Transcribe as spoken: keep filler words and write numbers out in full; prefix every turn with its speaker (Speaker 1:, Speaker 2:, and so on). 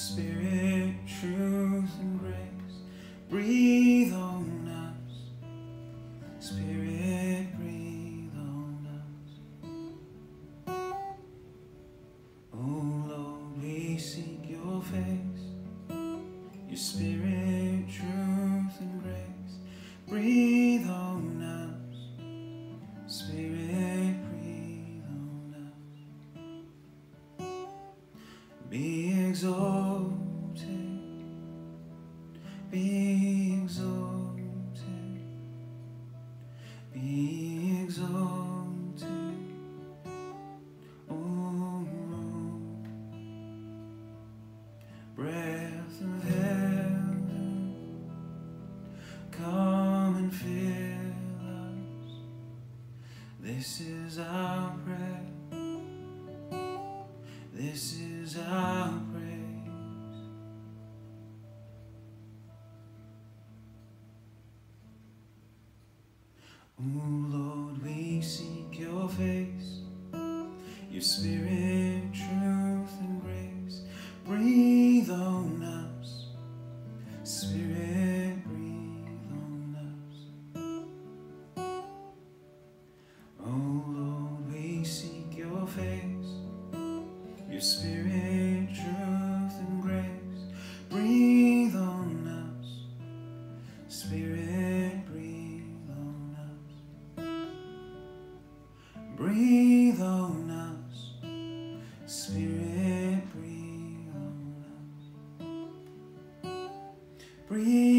Speaker 1: Spirit, truth, and grace, breathe on us. Spirit, breathe on us. Oh Lord, we seek your face. Your Spirit, truth, and grace, breathe on us. Spirit, breathe on us. Be exalted, be exalted, be exalted, oh Lord. Breath of heaven, come and fill us. This is our prayer. This is our praise. Oh Lord, we seek your face. Your Spirit, truth, and grace, breathe on us. Spirit, breathe on us. Oh Lord, we seek your face. Your Spirit, truth, and grace, breathe on us. Spirit, breathe on us. Breathe on us. Spirit, breathe on us. Breathe